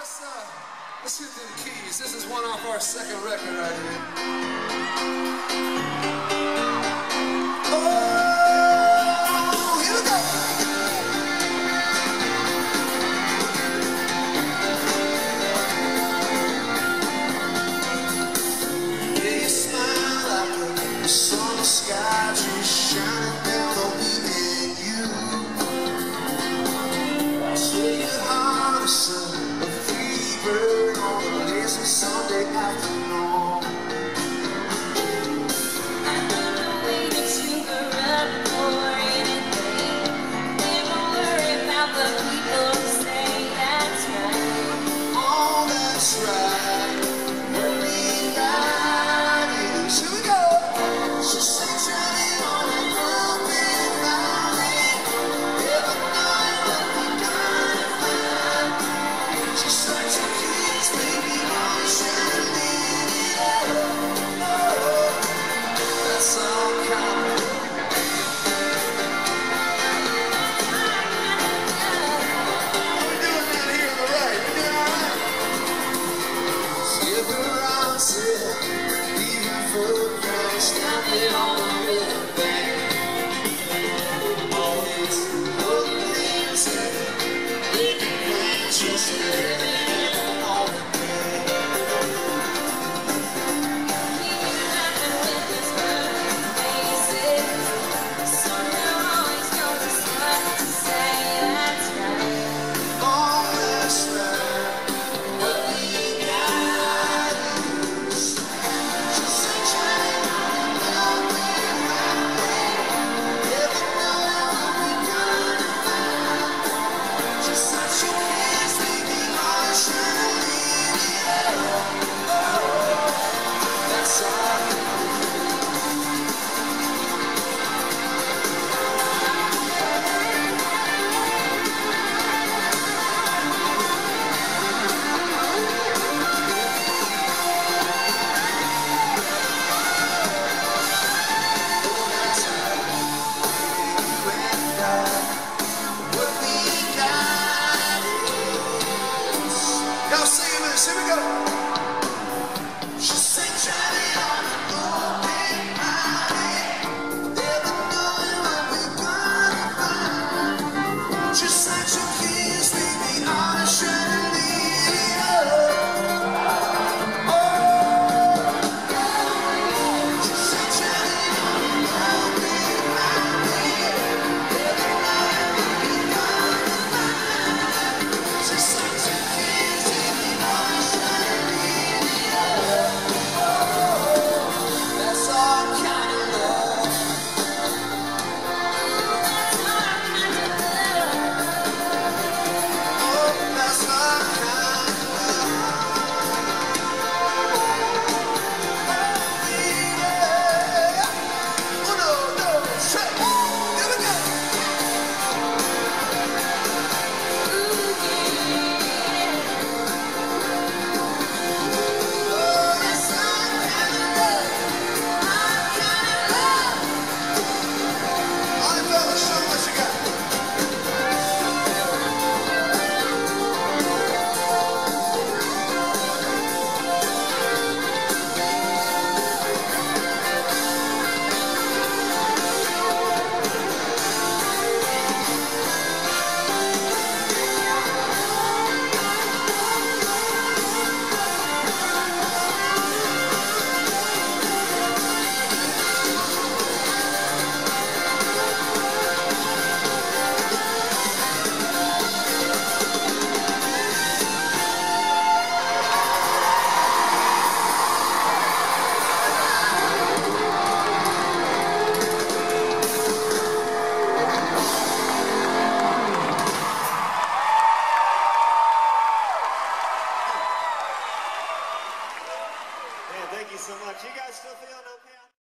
Let's hit them keys. This is one off our second record right here. Oh, here we go. Yeah, you smile like the summer sky just shining down on me and you. I swear your heart is a free bird on a lazy Sunday afternoon. I wouldn't wait until you're up for anything. Never worry about the people who say that's right. Oh, that's right. What we got is, here we go. So sunshine on a broken valley. Never knowing what we gonna find. Just like some kids, baby, always trying to lead it up. Oh, that's all coming. How we doing down here on the right? We doing all right? Skip around, sit, leaving footprints down there on the riverbank. All these little things that we can plan, just living on the day. Keep laughing with his perfect faces. Somehow always knows just what to say. That's right. Oh, that's right. What we got is just sunshine on a broken highway. Never knowing what we gonna find. Just such a kiss, baby, always trying to lead it up. Oh, that's all. What we got is. Y'all sing with us, here we go.